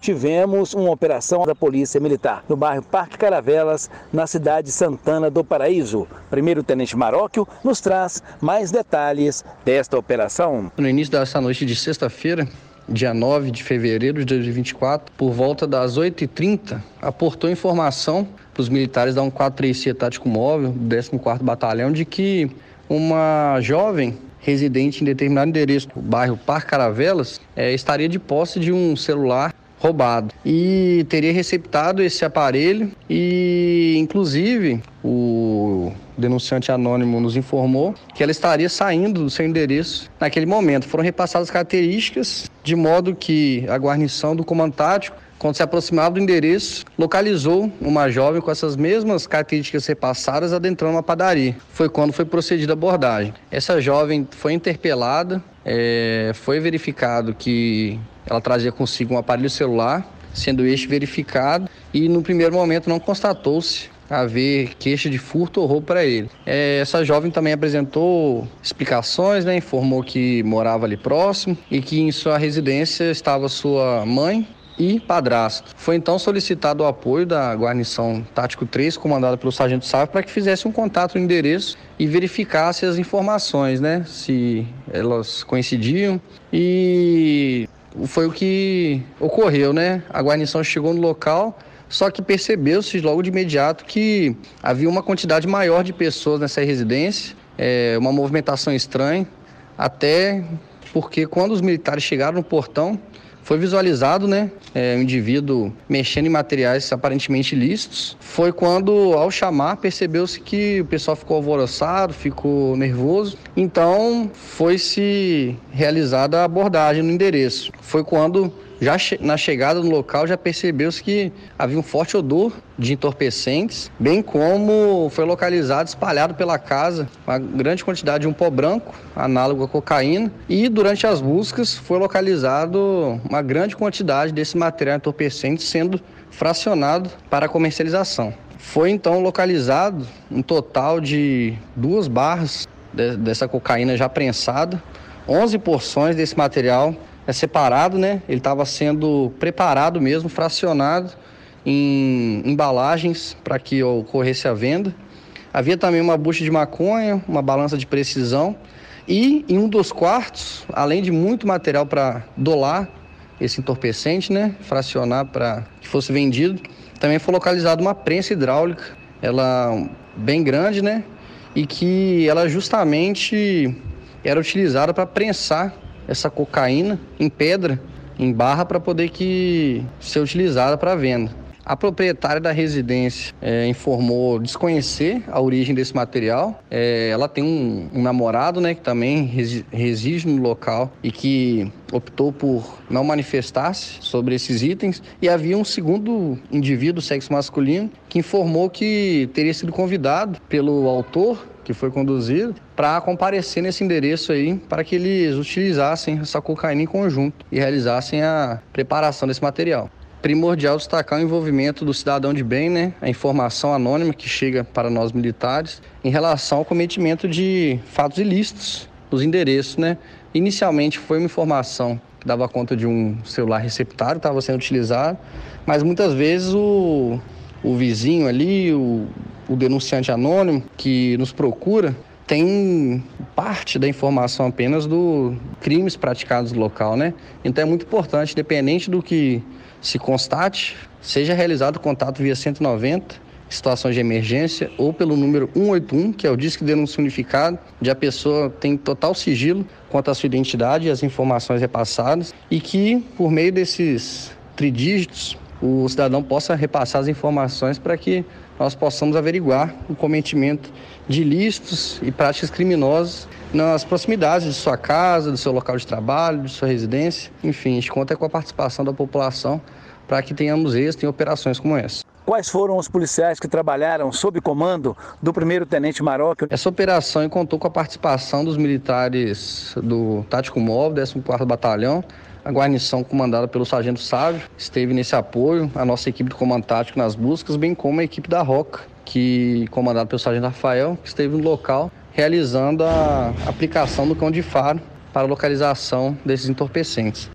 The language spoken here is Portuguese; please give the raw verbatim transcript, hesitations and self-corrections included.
tivemos uma operação da Polícia Militar no bairro Parque Caravelas, na cidade de Santana do Paraíso. Primeiro Tenente Marocchio nos traz mais detalhes desta operação. No início dessa noite de sexta-feira, dia nove de fevereiro de dois mil e vinte e quatro, por volta das oito e trinta, aportou informação para os militares da um quatro três C Tático Móvel, do décimo quarto Batalhão, de que uma jovem residente em determinado endereço do bairro Parque Caravelas é, estaria de posse de um celular roubado e teria receptado esse aparelho e, inclusive, o denunciante anônimo nos informou que ela estaria saindo do seu endereço naquele momento. Foram repassadas características de modo que a guarnição do comando tático, quando se aproximava do endereço, localizou uma jovem com essas mesmas características repassadas adentrando uma padaria. Foi quando foi procedida a abordagem. Essa jovem foi interpelada, é, foi verificado que ela trazia consigo um aparelho celular, sendo este verificado, e no primeiro momento não constatou-se haver queixa de furto ou roubo para ele. É, essa jovem também apresentou explicações, né, informou que morava ali próximo e que em sua residência estava sua mãe e padrasto. Foi então solicitado o apoio da guarnição Tático três, comandada pelo Sargento Sávio, para que fizesse um contato no endereço e verificasse as informações, né, se elas coincidiam, e foi o que ocorreu, né? A guarnição chegou no local, só que percebeu-se logo de imediato que havia uma quantidade maior de pessoas nessa residência, é, uma movimentação estranha, até porque quando os militares chegaram no portão, foi visualizado, né, é, um indivíduo mexendo em materiais aparentemente ilícitos. Foi quando, ao chamar, percebeu-se que o pessoal ficou alvoroçado, ficou nervoso. Então, foi-se realizada a abordagem no endereço. Foi quando, já che- na chegada no local, já percebeu-se que havia um forte odor de entorpecentes, bem como foi localizado, espalhado pela casa, uma grande quantidade de um pó branco, análogo à cocaína, e durante as buscas foi localizado uma grande quantidade desse material entorpecente sendo fracionado para comercialização. Foi então localizado um total de duas barras de, dessa cocaína já prensada, onze porções desse material é separado, né? Ele estava sendo preparado mesmo, fracionado em embalagens para que ocorresse a venda. Havia também uma bucha de maconha, uma balança de precisão e em um dos quartos, além de muito material para dolar esse entorpecente, né, fracionar para que fosse vendido, também foi localizada uma prensa hidráulica, ela bem grande, né, e que ela justamente era utilizada para prensar essa cocaína em pedra, em barra, para poder que ser utilizada para venda. A proprietária da residência é, informou desconhecer a origem desse material. É, ela tem um, um namorado, né, que também resi- reside no local e que optou por não manifestar-se sobre esses itens. E havia um segundo indivíduo, sexo masculino, que informou que teria sido convidado pelo autor, que foi conduzido, para comparecer nesse endereço aí, para que eles utilizassem essa cocaína em conjunto e realizassem a preparação desse material. Primordial destacar o envolvimento do cidadão de bem, né, a informação anônima que chega para nós militares em relação ao cometimento de fatos ilícitos nos endereços, né. Inicialmente foi uma informação que dava conta de um celular receptário que estava sendo utilizado, mas muitas vezes o, o vizinho ali, o, o denunciante anônimo que nos procura, tem parte da informação apenas do crimes praticados no local, né? Então é muito importante, independente do que se constate, seja realizado contato via cento e noventa, situações de emergência, ou pelo número um oito um, que é o Disque Denúncia Unificado, onde a pessoa tem total sigilo quanto à sua identidade e as informações repassadas, e que, por meio desses tridígitos, o cidadão possa repassar as informações para que nós possamos averiguar o cometimento de ilícitos e práticas criminosas nas proximidades de sua casa, do seu local de trabalho, de sua residência. Enfim, a gente conta com a participação da população para que tenhamos êxito em operações como essa. Quais foram os policiais que trabalharam sob comando do primeiro Tenente Marocchio? Essa operação contou com a participação dos militares do Tático Móvel, décimo quarto Batalhão, a guarnição comandada pelo Sargento Sávio esteve nesse apoio, a nossa equipe do Comando Tático nas buscas, bem como a equipe da Roca, que comandada pelo Sargento Rafael, que esteve no local realizando a aplicação do cão de faro para a localização desses entorpecentes.